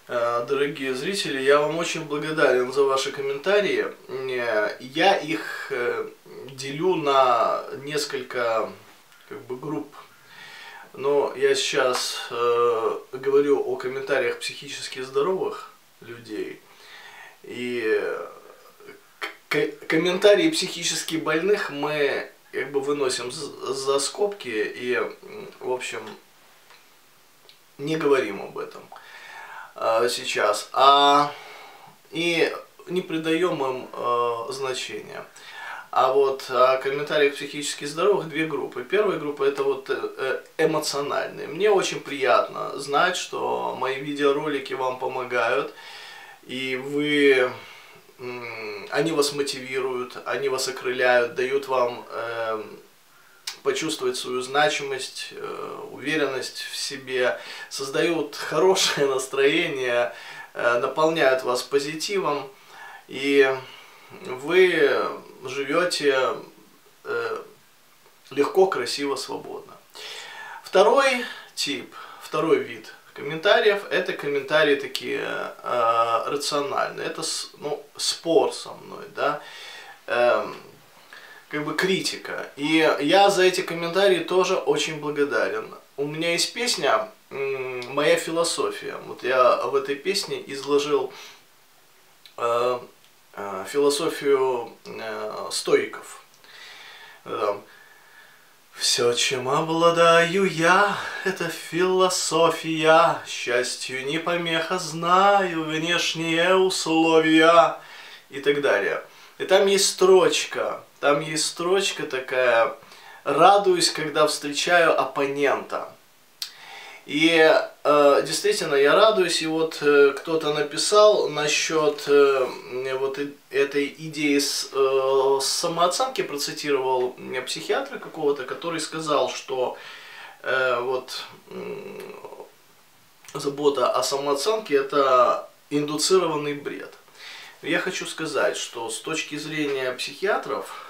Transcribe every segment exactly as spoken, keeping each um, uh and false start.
Дорогие зрители, я вам очень благодарен за ваши комментарии. Я их делю на несколько как бы, групп. Но я сейчас э, говорю о комментариях психически здоровых людей. И комментарии психически больных мы как бы выносим за скобки и, в общем, не говорим об этом э, сейчас. А, и не придаем им э, значения. А вот о комментариях психически здоровых две группы. Первая группа это вот эмоциональные. Мне очень приятно знать, что мои видеоролики вам помогают, и вы, они вас мотивируют, они вас окрыляют, дают вам э, почувствовать свою значимость, э, уверенность в себе, создают хорошее настроение, э, наполняют вас позитивом, и вы живете э, легко, красиво, свободно. Второй тип, второй вид комментариев, это комментарии такие э, рациональные. Это ну, спор со мной, да, э, как бы критика. И я за эти комментарии тоже очень благодарен. У меня есть песня э, «Моя философия». Вот я в этой песне изложил э, философию э, стоиков. Там, все, чем обладаю я, это философия, счастью не помеха, знаю внешние условия и так далее. И там есть строчка, там есть строчка такая: радуюсь, когда встречаю оппонента. И э, действительно я радуюсь, и вот э, кто-то написал насчет э, вот этой идеи с, э, с самооценки, процитировал мне психиатра какого-то, который сказал, что э, вот э, забота о самооценке это индуцированный бред. Я хочу сказать, что с точки зрения психиатров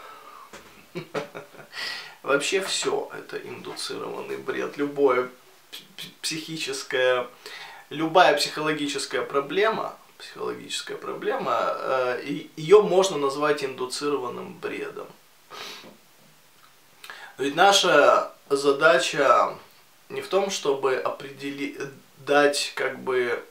вообще все это индуцированный бред, любое психическая, любая психологическая проблема, психологическая проблема, э, ее можно назвать индуцированным бредом. Ведь наша задача не в том, чтобы определить, дать как бы,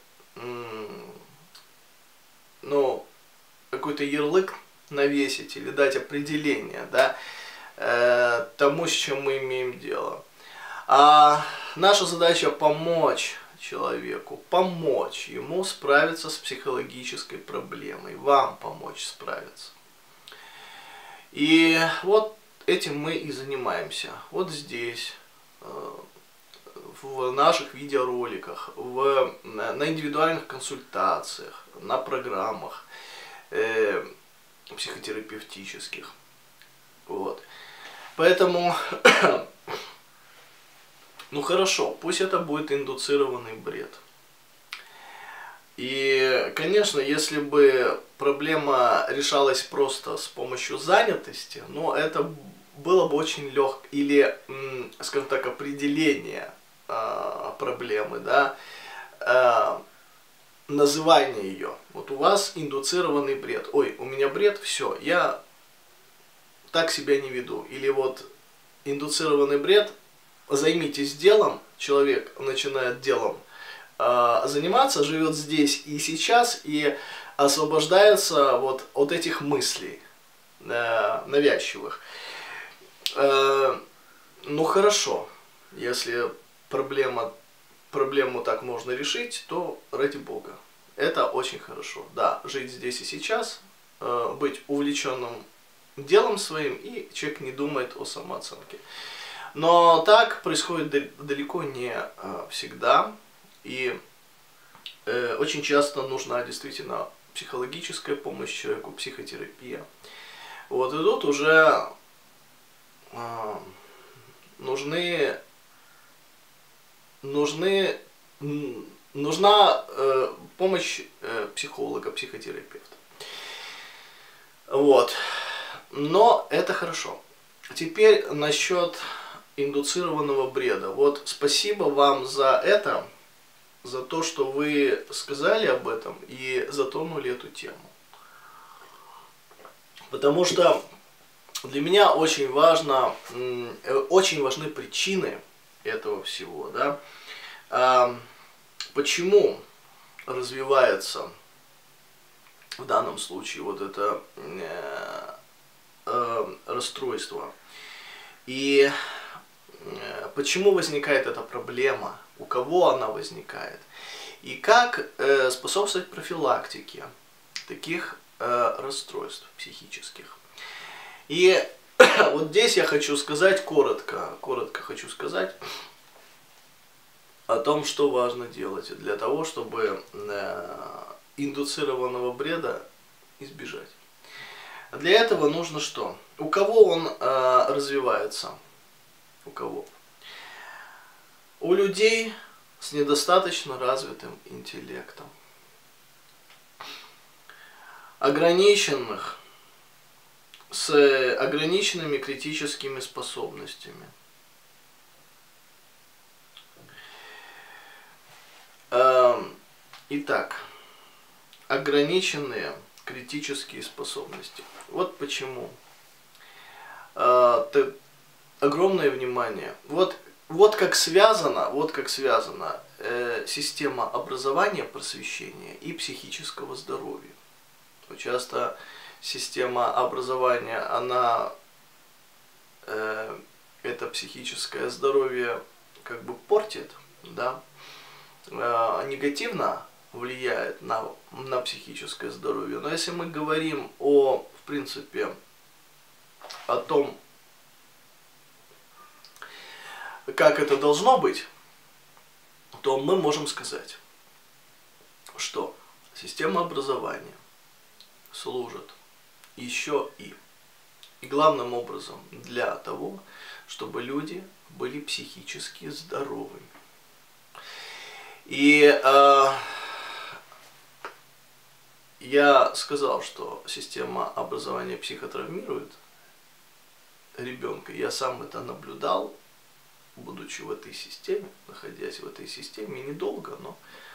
ну, какой-то ярлык навесить или дать определение, да, э, тому, с чем мы имеем дело. А наша задача помочь человеку, помочь ему справиться с психологической проблемой, вам помочь справиться. И вот этим мы и занимаемся. Вот здесь, в наших видеороликах, в, на индивидуальных консультациях, на программах э, психотерапевтических. Вот. Поэтому... Ну хорошо, пусть это будет индуцированный бред. И, конечно, если бы проблема решалась просто с помощью занятости, но это было бы очень легко, или, скажем так, определение э, проблемы, да, э, называние ее. Вот у вас индуцированный бред. Ой, у меня бред, все, я так себя не веду. Или вот индуцированный бред. Займитесь делом, человек начинает делом э, заниматься, живет здесь и сейчас, и освобождается вот от этих мыслей э, навязчивых. Э, ну хорошо, если проблема, проблему так можно решить, то ради бога. Это очень хорошо. Да, жить здесь и сейчас, э, быть увлеченным делом своим, и человек не думает о самооценке. Но так происходит далеко не э, всегда, и э, очень часто нужна действительно психологическая помощь человеку, психотерапия. Вот, и тут уже э, нужны, нужны, нужна э, помощь э, психолога, психотерапевта. Вот, но это хорошо. Теперь насчет индуцированного бреда. Вот спасибо вам за это. за то, что вы сказали об этом и затронули эту тему. Потому что для меня очень важно, очень важны причины этого всего, да. Почему развивается в данном случае вот это э, э, расстройство? И э, почему возникает эта проблема? У кого она возникает? И как э, способствовать профилактике таких э, расстройств психических? И вот здесь я хочу сказать коротко, коротко хочу сказать о том, что важно делать для того, чтобы э, индуцированного бреда избежать. Для этого нужно что? У кого он э, развивается? У кого? У людей с недостаточно развитым интеллектом, ограниченных, с ограниченными критическими способностями. Итак, ограниченные критические способности. Вот почему. Огромное внимание. Вот, вот как связана, вот как связана э, система образования, просвещения и психического здоровья. Часто система образования, она э, это психическое здоровье как бы портит, да, э, негативно влияет на, на психическое здоровье. Но если мы говорим о, в принципе, о том, как это должно быть, то мы можем сказать, что система образования служит еще и, и главным образом для того, чтобы люди были психически здоровыми. И э, я сказал, что система образования психотравмирует ребенка. Я сам это наблюдал, будучи в этой системе, находясь в этой системе недолго, но,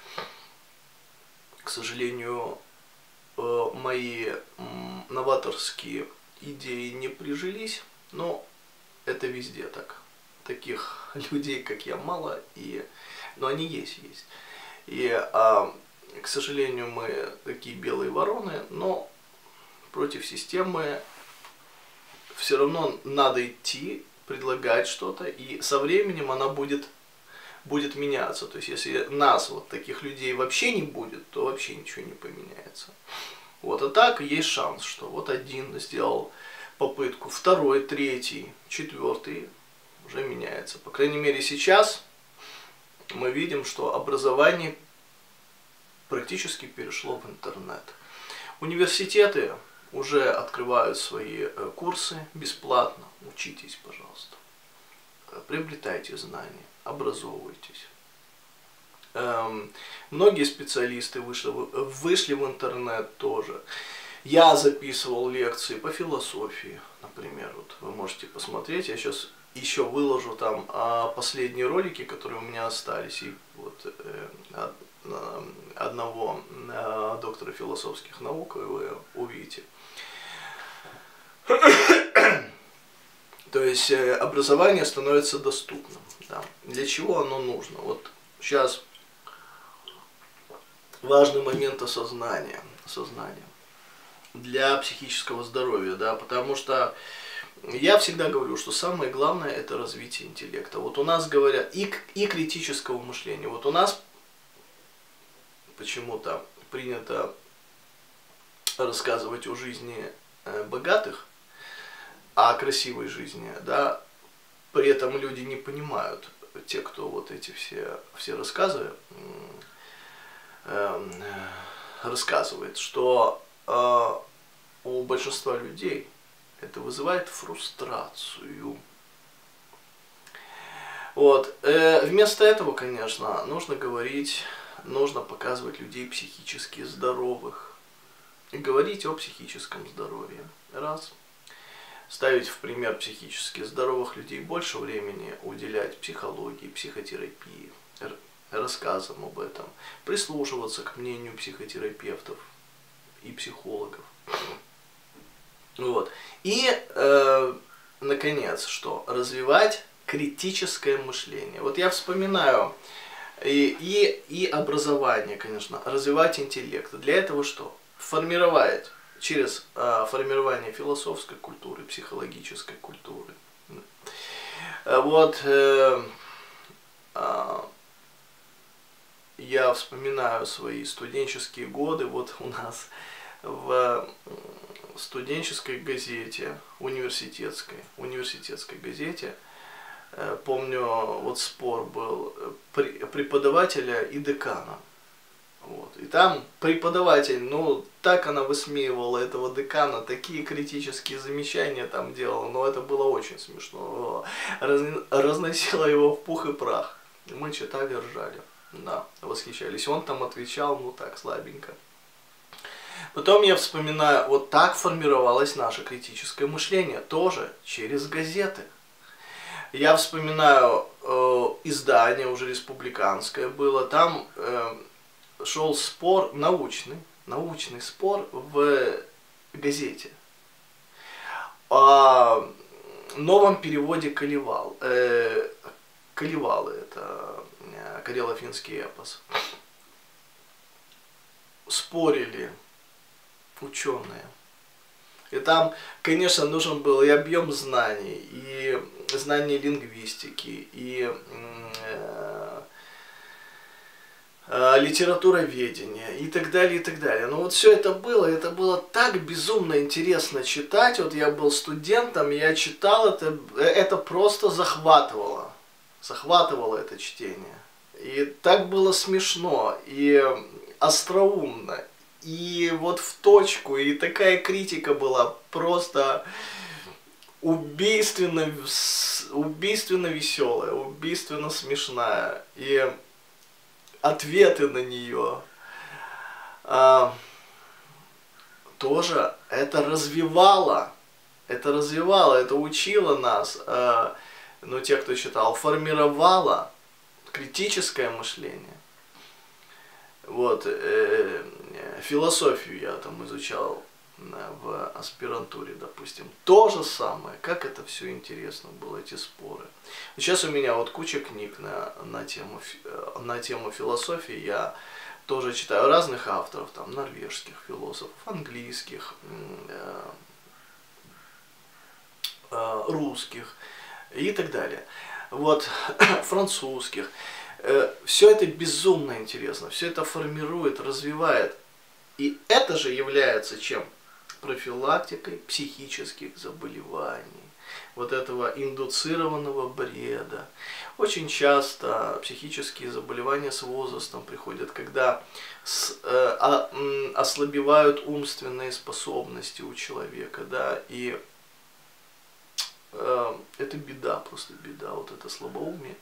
к сожалению, мои новаторские идеи не прижились, но это везде так. Таких людей, как я, мало, и, но они есть, есть. И, а, к сожалению, мы такие белые вороны, но против системы все равно надо идти, предлагать что-то, и со временем она будет, будет меняться. То есть, если нас, вот таких людей, вообще не будет, то вообще ничего не поменяется. Вот, а так есть шанс, что вот один сделал попытку, второй, третий, четвертый уже меняется. По крайней мере, сейчас мы видим, что образование практически перешло в интернет. Университеты уже открывают свои курсы бесплатно. Учитесь, пожалуйста. Приобретайте знания, образовывайтесь. Эм, многие специалисты вышли, вышли в интернет тоже. Я записывал лекции по философии, например. Вот вы можете посмотреть. Я сейчас еще выложу там а, последние ролики, которые у меня остались. И вот э, од, э, одного э, доктора философских наук вы увидите. То есть э, образование становится доступным. Да. Для чего оно нужно? Вот сейчас важный момент осознания, осознания для психического здоровья, да, потому что я всегда говорю, что самое главное это развитие интеллекта. Вот у нас говорят и, и критического мышления. Вот у нас почему-то принято рассказывать о жизни богатых, о красивой жизни, да, при этом люди не понимают, те, кто вот эти все, все рассказы э, рассказывает, что э, у большинства людей это вызывает фрустрацию. Вот. Э, вместо этого, конечно, нужно говорить, нужно показывать людей психически здоровых. И говорить о психическом здоровье. Раз. Ставить в пример психически здоровых людей, больше времени уделять психологии, психотерапии. рассказам об этом, прислушиваться к мнению психотерапевтов и психологов. Вот. И, э, наконец, что? Развивать критическое мышление. Вот я вспоминаю и, и, и образование, конечно, развивать интеллект. Для этого что? Формировать через э, формирование философской культуры, психологической культуры. Вот э, э, я вспоминаю свои студенческие годы. Вот у нас в студенческой газете, университетской, университетской газете, помню, вот спор был преподавателя и декана. Вот. И там преподаватель, ну, так она высмеивала этого декана, такие критические замечания там делала, но это было очень смешно. Раз, разносила его в пух и прах. Мы читали, ржали, да, восхищались. Он там отвечал, ну, так, слабенько. Потом я вспоминаю, вот так формировалось наше критическое мышление, тоже через газеты. Я вспоминаю э, издание, уже республиканское было, там э, шел спор, научный, научный спор в газете о новом переводе Калевал. Э, Калевалы, это карело-финский эпос. Спорили ученые. И там, конечно, нужен был и объем знаний, и знания лингвистики, и э, э, литературоведения, и так далее, и так далее. Но вот все это было, это было так безумно интересно читать. Вот я был студентом, я читал это, это просто захватывало. Захватывало это чтение. И так было смешно, и остроумно. И вот в точку, и такая критика была просто убийственно, убийственно веселая, убийственно смешная. И ответы на нее а, тоже это развивало, это развивало, это учило нас, а, ну, те, кто читал, формировало критическое мышление. Вот, э, философию я там изучал в аспирантуре, допустим. То же самое, как это все интересно было, эти споры. Сейчас у меня вот куча книг на, на, тему, на тему философии. Я тоже читаю разных авторов, там, норвежских философов, английских, э, э, русских и так далее. Вот, французских. Все это безумно интересно, все это формирует, развивает. И это же является чем? Профилактикой психических заболеваний. Вот этого индуцированного бреда. Очень часто психические заболевания с возрастом приходят, когда с, э, а, м, ослабевают умственные способности у человека, да, и э, это беда, просто беда, вот это слабоумие.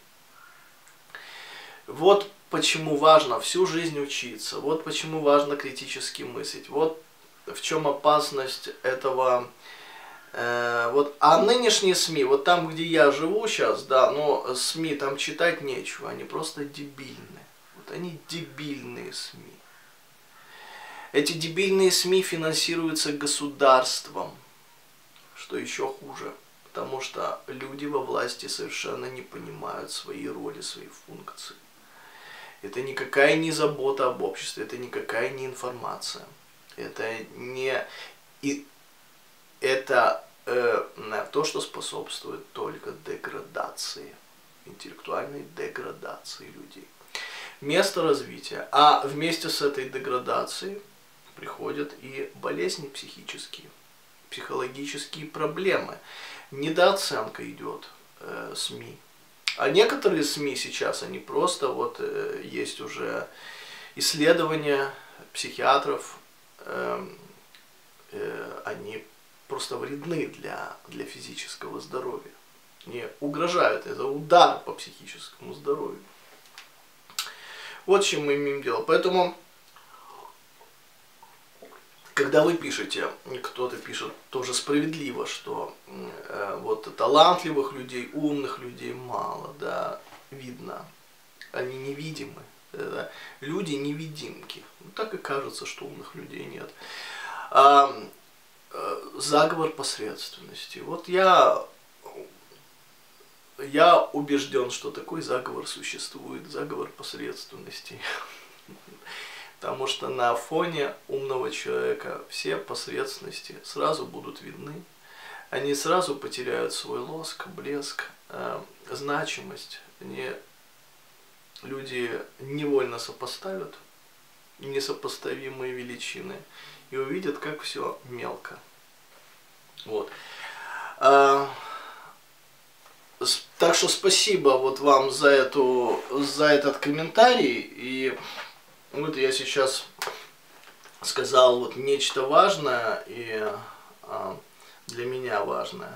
Вот почему важно всю жизнь учиться, вот почему важно критически мыслить, вот в чем опасность этого, э, вот, а нынешние СМИ, вот там, где я живу сейчас, да, но СМИ там читать нечего, они просто дебильные, вот они дебильные СМИ. Эти дебильные СМИ финансируются государством, что еще хуже, потому что люди во власти совершенно не понимают свои роли, свои функции. Это никакая не забота об обществе, это никакая не информация. Это не и это э, то, что способствует только деградации, интеллектуальной деградации людей. Место развития. А вместе с этой деградацией приходят и болезни психические, психологические проблемы. Недооценка идет э, СМИ. А некоторые СМИ сейчас, они просто, вот э, есть уже исследования психиатров, э, э, они просто вредны для, для физического здоровья. Не угрожают, это удар по психическому здоровью. Вот с чем мы имеем дело. Поэтому, когда вы пишете, кто-то пишет тоже справедливо, что э, вот талантливых людей, умных людей мало, да, видно. они невидимы. Да? Люди невидимки. Так и кажется, что умных людей нет. А, заговор посредственности. Вот я, я убежден, что такой заговор существует, заговор посредственности. Потому что на фоне умного человека все посредственности сразу будут видны. Они сразу потеряют свой лоск, блеск, э, значимость. Они, люди невольно сопоставят несопоставимые величины и увидят, как все мелко. Вот. А, так что спасибо вот вам за, эту, за этот комментарий. И вот я сейчас сказал вот нечто важное и а, для меня важное.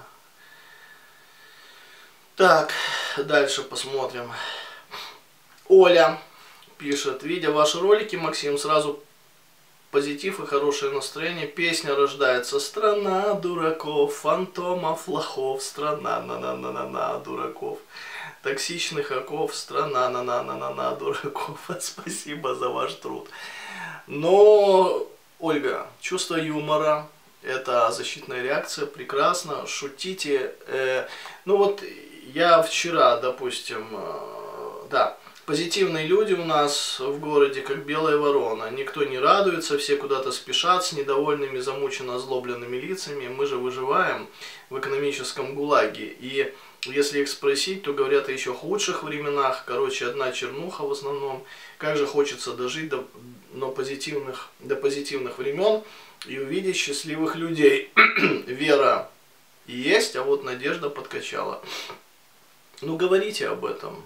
Так, дальше посмотрим. Оля пишет: видя ваши ролики, Максим, сразу позитив и хорошее настроение. Песня рождается: страна дураков, фантомов, лохов, страна на-на-на-на-на дураков, токсичных оков, страна на-на-на-на-на дураков. Спасибо за ваш труд. Но, Ольга, чувство юмора — это защитная реакция, прекрасно, шутите. Э, ну вот я вчера, допустим, э, да, позитивные люди у нас в городе, как белая ворона. Никто не радуется, все куда-то спешат с недовольными, замученно озлобленными лицами. Мы же выживаем в экономическом гулаге. И если их спросить, то говорят о еще худших временах. Короче, одна чернуха в основном. Как же хочется дожить до, до, позитивных, до позитивных времен и увидеть счастливых людей. Вера есть, а вот надежда подкачала. Ну, говорите об этом.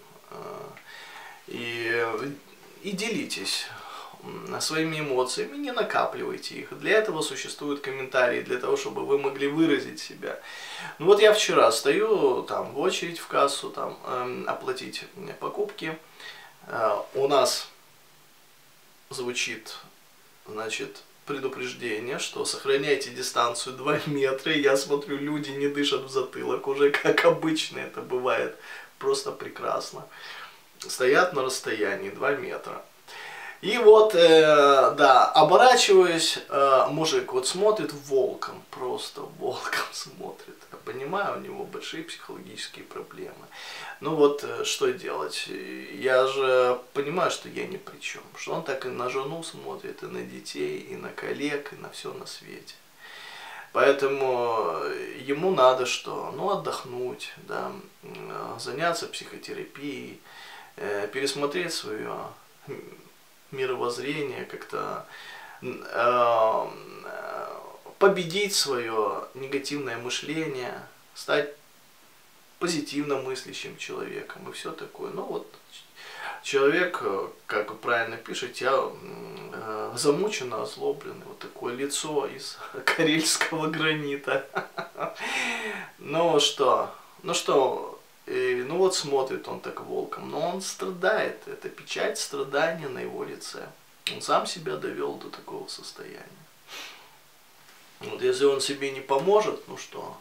И, и делитесь своими эмоциями, не накапливайте их. Для этого существуют комментарии, для того, чтобы вы могли выразить себя. Ну вот я вчера стою там в очередь в кассу, там э, оплатить покупки. Э, у нас звучит, значит, предупреждение, что сохраняйте дистанцию два метра. Я смотрю, люди не дышат в затылок, уже как обычно это бывает. Просто прекрасно. Стоят на расстоянии два метра. И вот, э, да, оборачиваюсь, э, мужик вот смотрит волком, просто волком смотрит. Я понимаю, у него большие психологические проблемы. Ну вот, э, что делать? Я же понимаю, что я ни при чем. Что он так и на жену смотрит, и на детей, и на коллег, и на все на свете. Поэтому ему надо что? Ну, отдохнуть, да, заняться психотерапией, пересмотреть свое мировоззрение, как-то э, победить свое негативное мышление, стать позитивно мыслящим человеком и все такое. Ну вот человек, как вы правильно пишете, э, замученно озлобленный, вот такое лицо из карельского гранита. Ну что, ну что, и, ну вот смотрит он так волком, но он страдает, это печать страдания на его лице. Он сам себя довел до такого состояния. Вот если он себе не поможет, ну что,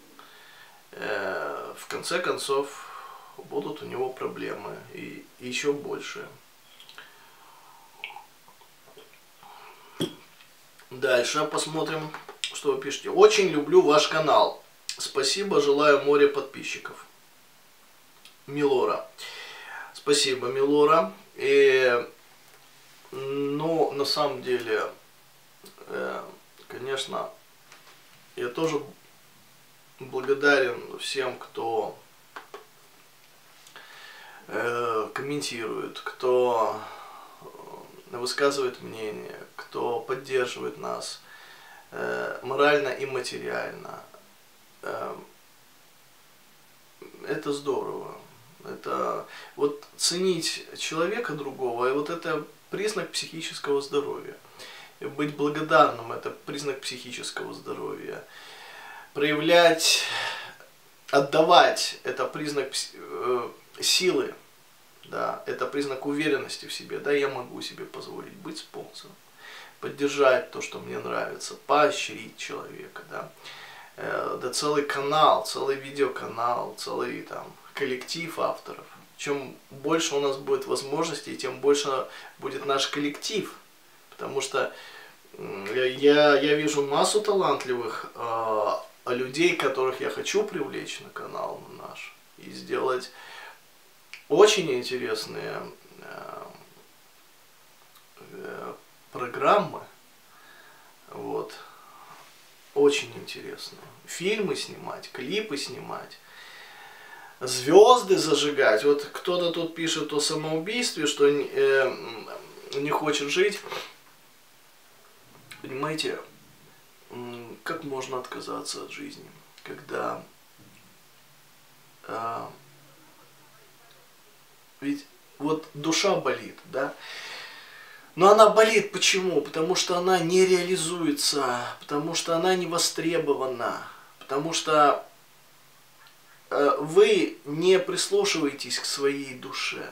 э, в конце концов будут у него проблемы и, и еще больше. Дальше посмотрим, что вы пишете. Очень люблю ваш канал. Спасибо, желаю моря подписчиков. Милора. Спасибо, Милора. И, ну, на самом деле, э, конечно, я тоже благодарен всем, кто э, комментирует, кто высказывает мнение, кто поддерживает нас э, морально и материально. Э, это здорово. Это вот ценить человека другого, и вот это признак психического здоровья. И быть благодарным — это признак психического здоровья. Проявлять, отдавать — это признак э, силы, да, это признак уверенности в себе. Да, я могу себе позволить быть спонсором, поддержать то, что мне нравится, поощрить человека, да. Э, да целый канал, целый видеоканал, целый там коллектив авторов. чем больше у нас будет возможностей, тем больше будет наш коллектив. Потому что я, я вижу массу талантливых э, людей, которых я хочу привлечь на канал наш и сделать очень интересные э, э, программы. Вот. Очень интересные. Фильмы снимать, клипы снимать. Звезды зажигать. Вот кто-то тут пишет о самоубийстве, что э, не хочет жить. Понимаете, как можно отказаться от жизни, когда э, ведь вот душа болит, да? Но она болит почему? Потому что она не реализуется, потому что она не востребована, потому что э, вы не прислушиваетесь к своей душе,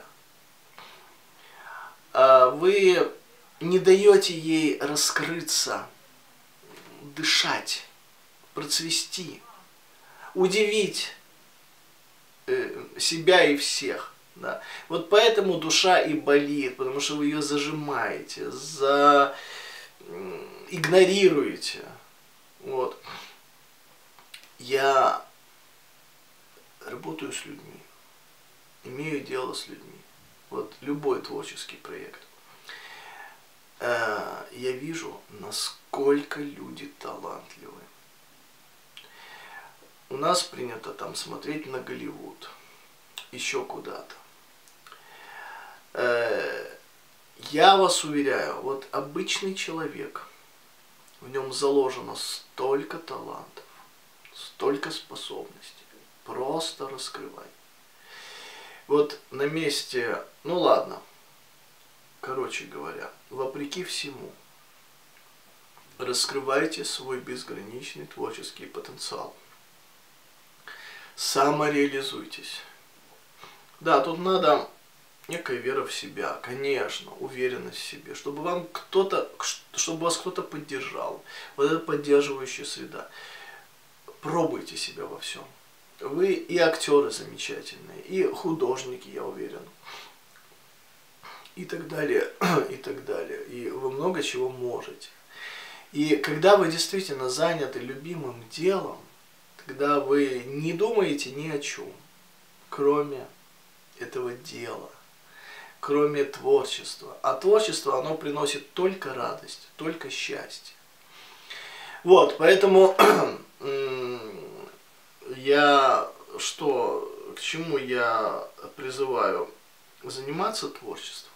э, вы не даете ей раскрыться, дышать, процвести, удивить э, себя и всех. Да. Вот поэтому душа и болит, потому что вы ее зажимаете, за... игнорируете. Вот. Я работаю с людьми, имею дело с людьми. Вот любой творческий проект. Я вижу, насколько люди талантливы. У нас принято там смотреть на Голливуд, еще куда-то. Я вас уверяю, вот обычный человек, в нем заложено столько талантов, столько способностей. Просто раскрывай. Вот на месте, ну ладно, короче говоря, вопреки всему, раскрывайте свой безграничный творческий потенциал. Самореализуйтесь. Да, тут надо некая вера в себя, конечно, уверенность в себе, чтобы вам кто-то, чтобы вас кто-то поддержал. Вот эта поддерживающая среда. Пробуйте себя во всем. Вы и актеры замечательные, и художники, я уверен. И так далее, и так далее. И вы много чего можете. И когда вы действительно заняты любимым делом, когда вы не думаете ни о чем, кроме этого дела, кроме творчества. А творчество, оно приносит только радость, только счастье. Вот, поэтому я что, к чему я призываю? Заниматься творчеством.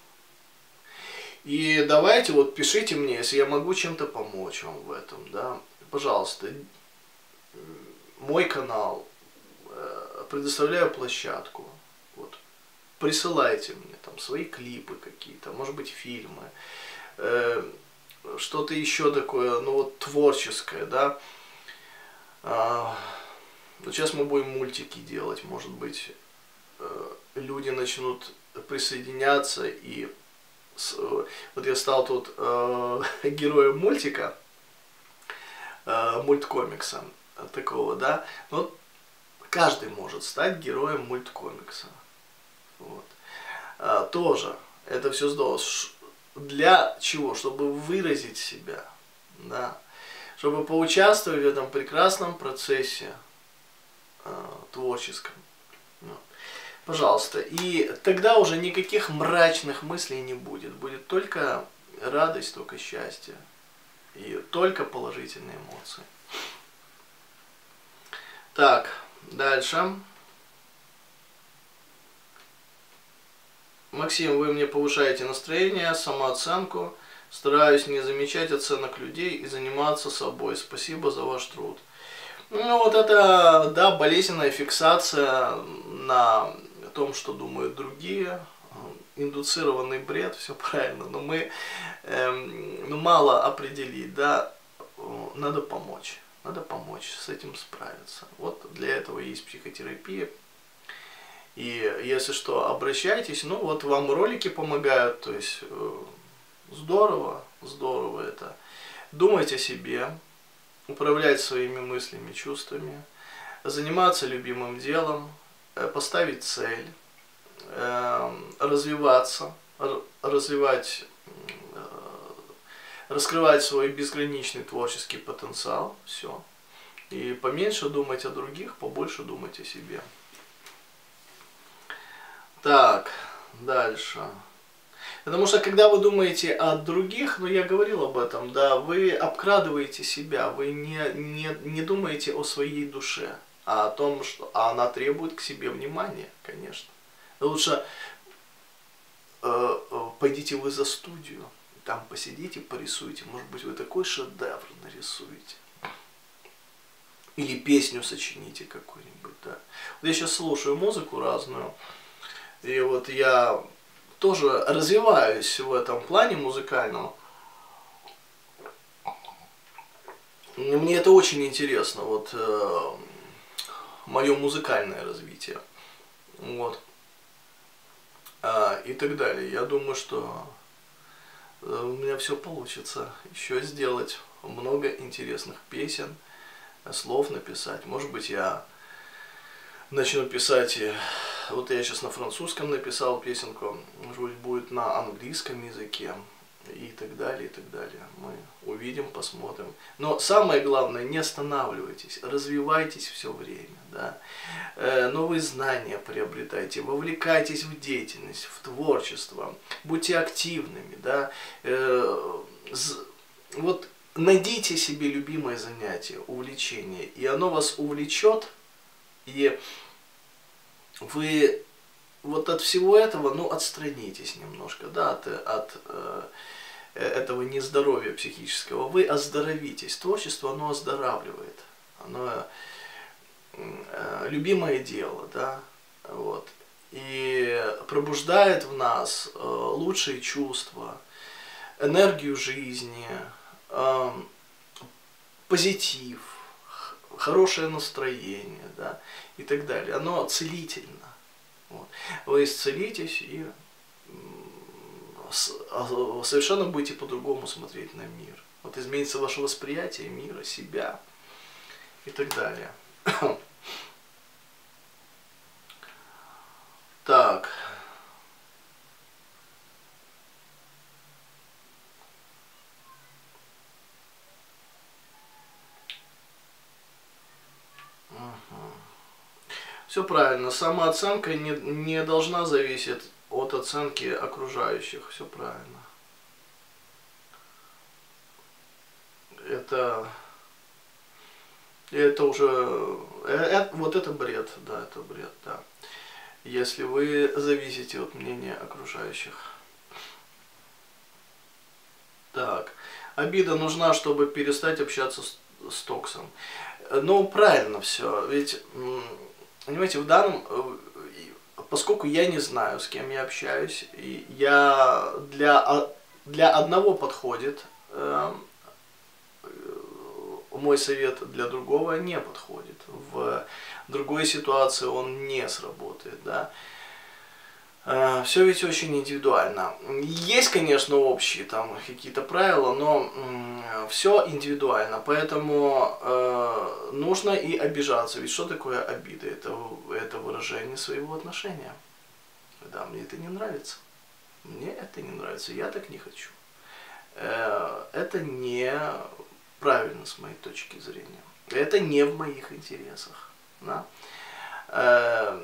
И давайте вот пишите мне, если я могу чем-то помочь вам в этом, да, пожалуйста. Мой канал, предоставляю площадку. Вот. Присылайте мне там свои клипы какие-то, может быть фильмы, э, что-то еще такое, ну вот творческое, да. А, вот сейчас мы будем мультики делать, может быть, э, люди начнут присоединяться и с, вот я стал тут э, героем мультика, э, мульткомикса такого, да. Вот каждый может стать героем мульткомикса. Вот. А, тоже это все здорово. Для чего? Чтобы выразить себя, да, чтобы поучаствовать в этом прекрасном процессе э, творческом. Ну, пожалуйста. И тогда уже никаких мрачных мыслей не будет. Будет только радость, только счастье. И только положительные эмоции. Так, дальше. Максим, вы мне повышаете настроение, самооценку. Стараюсь не замечать оценок людей и заниматься собой. Спасибо за ваш труд. Ну вот это, да, болезненная фиксация на том, что думают другие. Индуцированный бред, все правильно. Но мы эм, ну, мало определить, да, надо помочь. Надо помочь с этим справиться. Вот для этого есть психотерапия. И если что, обращайтесь. Ну вот вам ролики помогают. То есть э, здорово, здорово это. Думать о себе, управлять своими мыслями, чувствами, заниматься любимым делом, э, поставить цель. э, развиваться, развивать, э, раскрывать свой безграничный творческий потенциал, все. И поменьше думать о других, побольше думать о себе. Так, дальше. Потому что когда вы думаете о других, ну я говорил об этом, да, вы обкрадываете себя, вы не, не, не думаете о своей душе, а о том, что а она требует к себе внимания, конечно. Лучше э, пойдите вы за студию, там посидите, порисуйте, может быть вы такой шедевр нарисуете. Или песню сочините какую-нибудь, да. Вот я сейчас слушаю музыку разную, и вот я тоже развиваюсь в этом плане музыкальном. Мне это очень интересно, вот э, мое музыкальное развитие, вот, а, и так далее. Я думаю, что у меня все получится еще сделать много интересных песен, слов написать. Может быть, я начну писать, вот я сейчас на французском написал песенку, может быть, будет на английском языке и так далее, и так далее. Мы увидим, посмотрим. Но самое главное, не останавливайтесь, развивайтесь все время, да. Э, новые знания приобретайте, вовлекайтесь в деятельность, в творчество, будьте активными, да. Э, вот найдите себе любимое занятие, увлечение, и оно вас увлечет, и вы вот от всего этого, ну, отстранитесь немножко, да, от, от э, этого нездоровья психического. Вы оздоровитесь. Творчество, оно оздоравливает. Оно э, любимое дело, да, вот. И пробуждает в нас э, лучшие чувства, энергию жизни, э, позитив, хорошее настроение, да, и так далее. Оно целительно. Вот. Вы исцелитесь и совершенно будете по-другому смотреть на мир. Вот изменится ваше восприятие мира, себя и так далее. Так. Все правильно. Самооценка не, не должна зависеть от оценки окружающих. Все правильно. Это, это уже, это, вот это бред, да, это бред, да. Если вы зависите от мнения окружающих. Так. Обида нужна, чтобы перестать общаться с, с токсом. Ну, правильно все. Ведь... Понимаете, в данном, поскольку я не знаю, с кем я общаюсь, и я для, для одного подходит, э, мой совет для другого не подходит. В другой ситуации он не сработает, да. Э, все ведь очень индивидуально. Есть, конечно, общие там какие-то правила, но э, все индивидуально, поэтому э, нужно и обижаться. Ведь что такое обида? Это, это выражение своего отношения. Да, мне это не нравится. Мне это не нравится, я так не хочу. Э, это не правильно с моей точки зрения. Это не в моих интересах. Да? Э,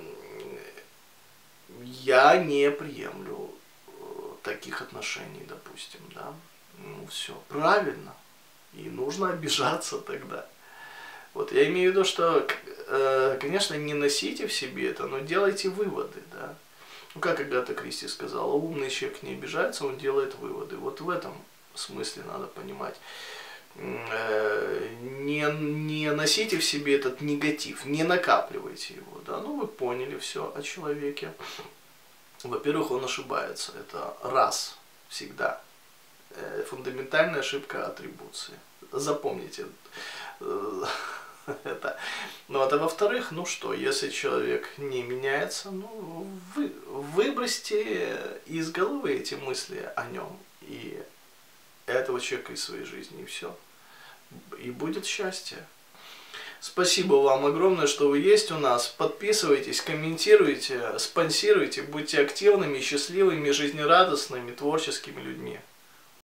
Я не приемлю таких отношений, допустим, да. Ну, все правильно. И нужно обижаться тогда. Вот я имею в виду, что, конечно, не носите в себе это, но делайте выводы, да. Ну, как Агата Кристи сказала, умный человек не обижается, он делает выводы. Вот в этом смысле надо понимать. Не, не носите в себе этот негатив, не накапливайте его, да, ну вы поняли все о человеке. Во-первых, он ошибается, это раз, всегда, фундаментальная ошибка атрибуции, запомните это. Ну, а во-вторых, ну что, если человек не меняется, ну, вы, выбросьте из головы эти мысли о нем и этого человека из своей жизни, и все. И будет счастье. Спасибо вам огромное, что вы есть у нас. Подписывайтесь, комментируйте, спонсируйте, будьте активными, счастливыми, жизнерадостными, творческими людьми.